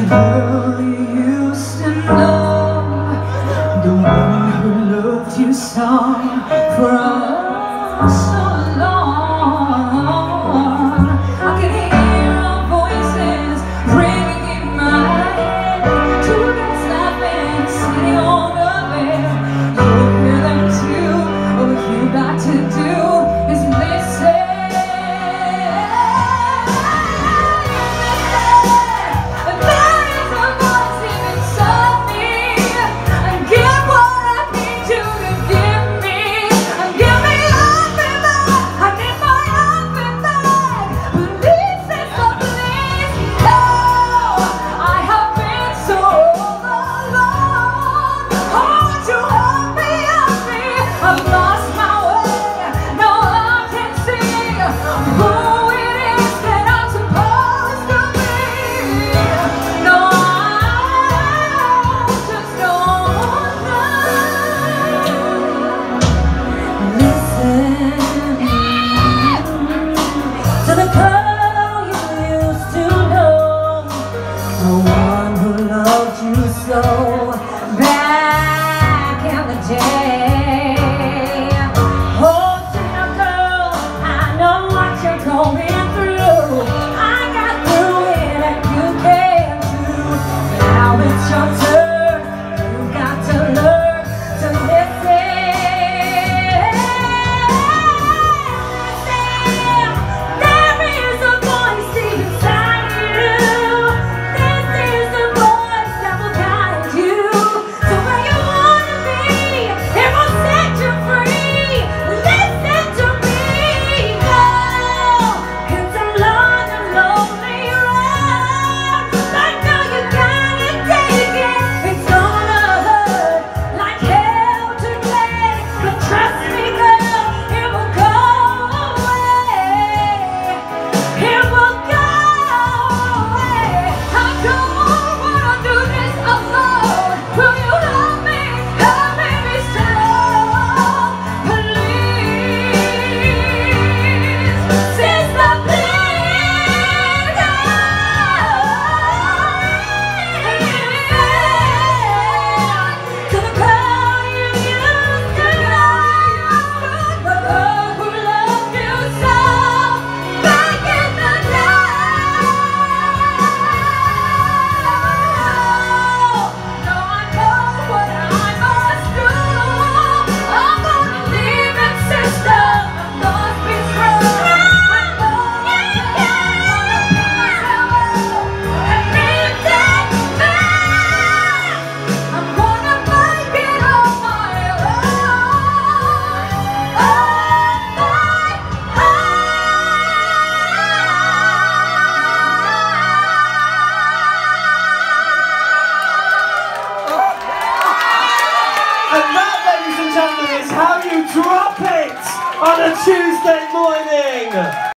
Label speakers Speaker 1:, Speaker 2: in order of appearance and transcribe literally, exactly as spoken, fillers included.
Speaker 1: girl you used to know, the one who loved you so for so long. I can hear our voices ringing in my head. Two guys laughing, sitting on the bed. You'll hear them too. All you got to do is listen. So back in the day, oh, dear girl, I know what you're going through. I got through it and you can too. Now it's your turn. You've got to learn to listen. There is a voice deep inside you. This is the voice that will guide you.
Speaker 2: And that, ladies and gentlemen, is how you drop it on a Tuesday morning.